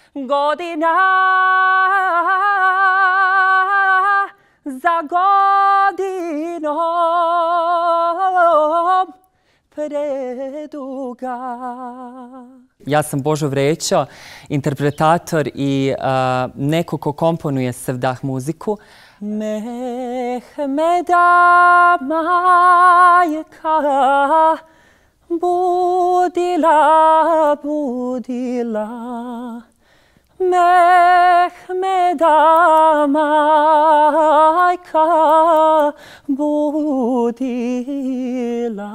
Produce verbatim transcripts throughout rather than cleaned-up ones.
godina za godinom preduga. Ja sam Božo Vrećo, interpretator i uh, neko ko komponuje Sevdah muziku. Mehmeda majka budila, budila. Mehmeda majka budila.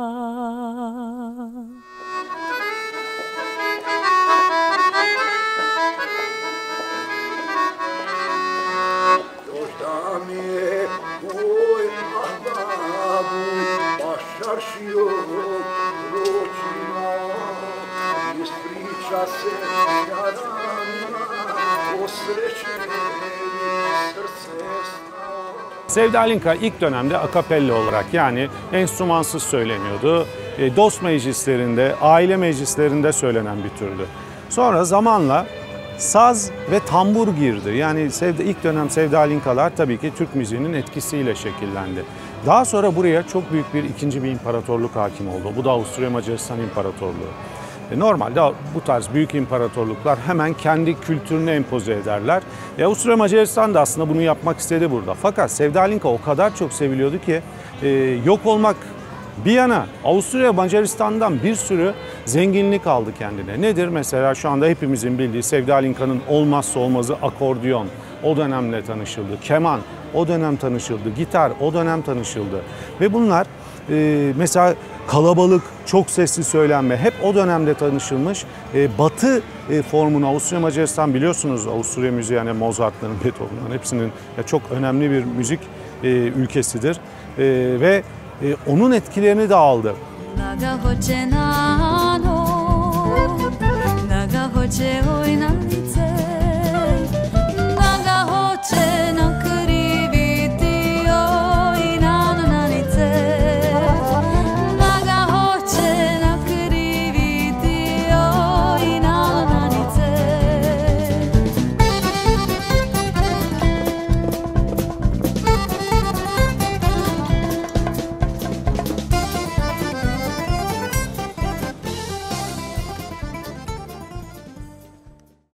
Sevda Alinka ilk dönemde akapella olarak, yani enstrümansız söyleniyordu. E, dost meclislerinde, aile meclislerinde söylenen bir türdü. Sonra zamanla saz ve tambur girdi. Yani Sevda, ilk dönem Sevda Alinkalar tabii ki Türk müziğinin etkisiyle şekillendi. Daha sonra buraya çok büyük bir ikinci bir imparatorluk hakim oldu. Bu da Avusturya Macaristan İmparatorluğu. E, normalde bu tarz büyük imparatorluklar hemen kendi kültürünü empoze ederler. E, Avusturya Macaristan da aslında bunu yapmak istedi burada. Fakat Sevda Alinka o kadar çok seviliyordu ki e, yok olmak bir yana Avusturya Macaristan'dan bir sürü zenginlik aldı kendine. Nedir? Mesela şu anda hepimizin bildiği Sevda Alinka'nın olmazsa olmazı akordeon. O dönemle tanışıldı. Keman o dönem tanışıldı. Gitar o dönem tanışıldı. Ve bunlar e, mesela kalabalık, çok sesli söylenme hep o dönemde tanışılmış. E, batı e, formunu Avusturya Macaristan, biliyorsunuz Avusturya müziği, yani Mozart'ların, Beethoven'ların hepsinin ya, çok önemli bir müzik e, ülkesidir. E, ve e, onun etkilerini de aldı. Naga hoche nano, naga hoche oinanitse.